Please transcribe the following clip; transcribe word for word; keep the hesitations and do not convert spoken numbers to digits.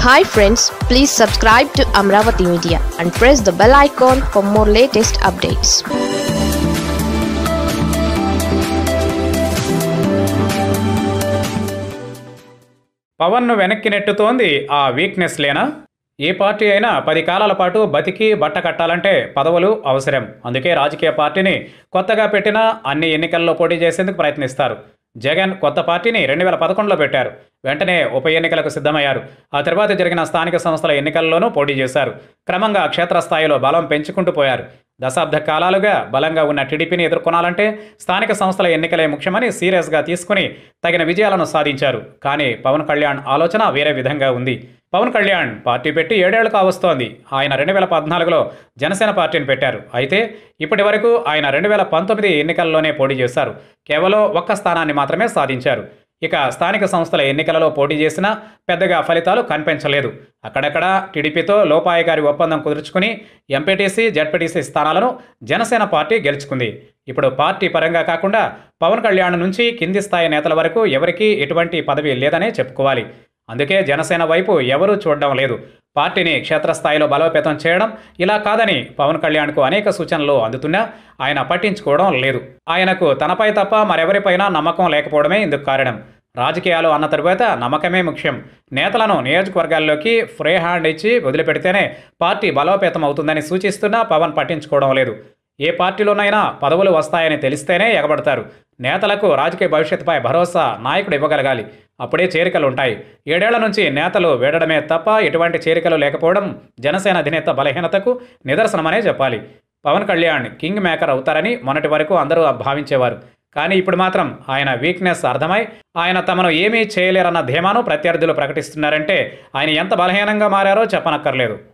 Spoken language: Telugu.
Hi friends, please subscribe to Amravati Media and press the bell icon for more latest updates. Pawan ను వెనక్కి నెట్టుతోంది ఆ వీక్నెస్ లేనా? ఏ పార్టీ అయినా పది కాలాల పాటు బతికి బట్ట కట్టాలంటే పదవులు అవసరం. అందుకే రాజకీయ పార్టీని కొత్తగా పెట్టినా అన్ని ఎన్నికల్లో పోటీ చేసేందుకు ప్రయత్నిస్తారు. జగన్ కొత్త పార్టీని రెండు వేల పదకొండులో పెట్టారు. వెంటనే ఉప ఎన్నికలకు సిద్ధమయ్యారు. ఆ తర్వాత జరిగిన స్థానిక సంస్థల ఎన్నికల్లోనూ పోటీ చేశారు. క్రమంగా క్షేత్రస్థాయిలో బలం పెంచుకుంటూ పోయారు. దశాబ్ద కాలాలుగా బలంగా ఉన్న టీడీపీని ఎదుర్కొనాలంటే స్థానిక సంస్థల ఎన్నికలే ముఖ్యమని సీరియస్గా తీసుకుని తగిన విజయాలను సాధించారు. కానీ పవన్ కళ్యాణ్ ఆలోచన వేరే విధంగా ఉంది. పవన్ కళ్యాణ్ పార్టీ పెట్టి ఏడేళ్లు కావస్తోంది. ఆయన రెండు వేల పద్నాలుగులో జనసేన పార్టీని పెట్టారు. అయితే ఇప్పటి వరకు ఆయన రెండు వేల పంతొమ్మిది ఎన్నికల్లోనే పోటీ చేశారు. కేవలం ఒక్క స్థానాన్ని మాత్రమే సాధించారు. ఇక స్థానిక సంస్థల ఎన్నికలలో పోటీ చేసినా పెద్దగా ఫలితాలు కనిపించలేదు. అక్కడక్కడ టీడీపీతో లోపాయగారి ఒప్పందం కుదుర్చుకుని ఎంపీటీసీ జడ్పీటీసీ స్థానాలను జనసేన పార్టీ గెలుచుకుంది. ఇప్పుడు పార్టీ పరంగా కాకుండా పవన్ కళ్యాణ్ నుంచి కింది స్థాయి నేతల వరకు ఎవరికీ ఎటువంటి పదవి లేదనే చెప్పుకోవాలి. అందుకే జనసేన వైపు ఎవరూ చూడడం లేదు. పార్టీని క్షేత్రస్థాయిలో బలోపేతం చేయడం ఇలా కాదని పవన్ కళ్యాణ్కు అనేక సూచనలు అందుతున్నా ఆయన పట్టించుకోవడం లేదు. ఆయనకు తనపై తప్ప మరెవరిపైనా నమ్మకం లేకపోవడమే ఇందుకు కారణం. రాజకీయాలు అన్న తరువాత నమ్మకమే ముఖ్యం. నేతలను నియోజకవర్గాల్లోకి ఫ్రీ హ్యాండ్ ఇచ్చి వదిలిపెడితేనే పార్టీ బలోపేతం అవుతుందని సూచిస్తున్నా పవన్ పట్టించుకోవడం లేదు. ఏ పార్టీలోనైనా పదవులు వస్తాయని తెలిస్తేనే ఎగబడతారు. నేతలకు రాజకీయ భవిష్యత్తుపై భరోసా నాయకుడు ఇవ్వగలగాలి. అప్పుడే చేరికలు ఉంటాయి. ఏడేళ్ల నుంచి నేతలు వేడడమే తప్ప ఎటువంటి చేరికలు లేకపోవడం జనసేన అధినేత బలహీనతకు నిదర్శనమనే చెప్పాలి. పవన్ కళ్యాణ్ కింగ్ మేకర్ అవుతారని మొన్నటి వరకు అందరూ భావించేవారు. కానీ ఇప్పుడు మాత్రం ఆయన వీక్నెస్ అర్థమై ఆయన తమను ఏమీ చేయలేరన్న ధీమాను ప్రత్యర్థులు ప్రకటిస్తున్నారంటే ఆయన ఎంత బలహీనంగా మారారో చెప్పనక్కర్లేదు.